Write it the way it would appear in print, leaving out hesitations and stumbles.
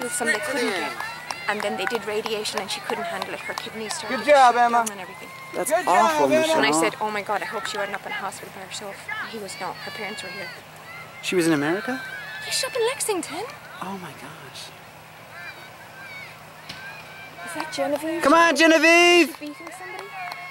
with some they couldn't get. And then they did radiation and she couldn't handle it. Her kidneys started to shut down Emma. and everything. That's awful, Michelle. And I said, oh my God, I hope she wasn't up in hospital by herself. He was not. Her parents were here. She was in America? Yeah, she's up in Lexington. Oh my gosh. Is that Genevieve? Come on, Genevieve! Beating somebody?